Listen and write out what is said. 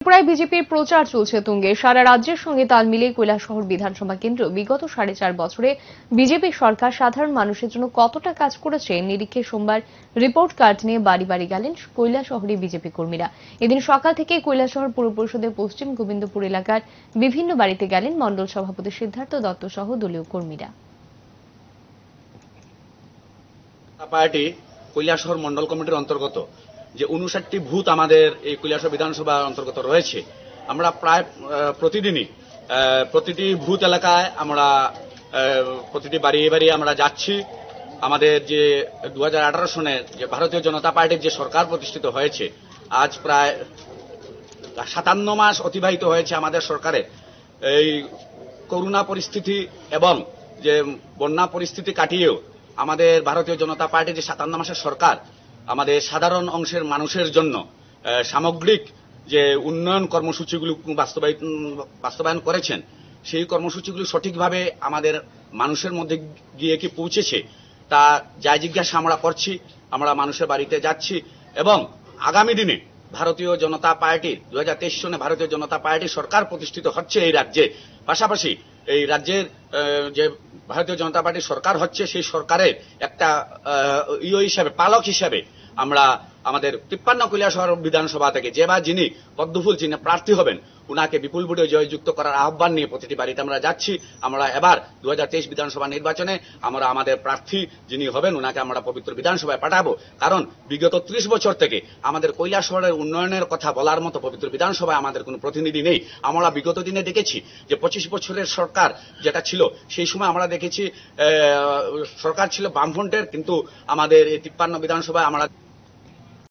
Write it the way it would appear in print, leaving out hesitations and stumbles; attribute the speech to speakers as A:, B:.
A: ত্রিপুরায় বিজেপির প্রচার চলছে তুঙ্গে। সারা রাজ্যের সঙ্গে তাল মিলিয়ে কৈলাসহর বিধানসভা কেন্দ্র বিগত 4.5 বছরে বিজেপি সরকার সাধারণ মানুষের জন্য কতটা কাজ করেছে নিরীক্ষে সোমবার রিপোর্ট কার্ড নিয়ে বাড়ি বাড়ি গেলেন কৈলাসহরে বিজেপি কর্মীরা। এদিন সকাল থেকে কৈলাসহর পৌর পরিষদের পশ্চিম গোবিন্দপুর এলাকার বিভিন্ন বাড়িতে গেলেন মণ্ডল সভাপতি সিদ্ধার্থ দত্ত সহ দলীয় কর্মীরা।
B: পার্টি কৈলাসহর মন্ডল কমিটির অন্তর্গত যে 59টি বুথ আমাদের এই কৈলাসহর বিধানসভার অন্তর্গত রয়েছে, আমরা প্রায় প্রতিদিনই প্রতিটি বুথ এলাকায় আমরা প্রতিটি বাড়ি বাড়ি আমরা যাচ্ছি। আমাদের যে 2018 সনের যে ভারতীয় জনতা পার্টির যে সরকার প্রতিষ্ঠিত হয়েছে, আজ প্রায় 57 মাস অতিবাহিত হয়েছে আমাদের সরকারের। এই করোনা পরিস্থিতি এবং যে বন্যা পরিস্থিতি কাটিয়েও আমাদের ভারতীয় জনতা পার্টির যে 57 মাসের সরকার আমাদের সাধারণ অংশের মানুষের জন্য সামগ্রিক যে উন্নয়ন কর্মসূচিগুলো বাস্তবায়ন করেছেন, সেই কর্মসূচিগুলো সঠিকভাবে আমাদের মানুষের মধ্যে গিয়ে কি পৌঁছেছে তা যাই জিজ্ঞাসা আমরা করছি। আমরা মানুষের বাড়িতে যাচ্ছি এবং আগামী দিনে ভারতীয় জনতা পার্টি 2023 সনে ভারতীয় জনতা পার্টি সরকার প্রতিষ্ঠিত হচ্ছে এই রাজ্যে। পাশাপাশি এই রাজ্যের যে ভারতীয় জনতা পার্টির সরকার হচ্ছে, সেই সরকারের একটা হিসাবে পালক হিসাবে আমরা আমাদের 53 কৈলাসহর বিধানসভা থেকে যে বা যিনি পদ্মফুল চিহ্নে প্রার্থী হবেন উনাকে বিপুল ভোটে জয়যুক্ত করার আহ্বান নিয়ে প্রতিটি বাড়িতে আমরা যাচ্ছি। আমরা এবার 2023 বিধানসভা নির্বাচনে আমরা আমাদের প্রার্থী যিনি হবেন উনাকে আমরা পবিত্র বিধানসভায় পাঠাবো। কারণ বিগত 30 বছর থেকে আমাদের কৈলাসহরের উন্নয়নের কথা বলার মতো পবিত্র বিধানসভায় আমাদের কোনো প্রতিনিধি নেই। আমরা বিগত দিনে দেখেছি যে 25 বছরের সরকার যেটা ছিল, সেই সময় আমরা দেখেছি সরকার ছিল বামফ্রন্টের, কিন্তু আমাদের এই 53 বিধানসভায় আমরা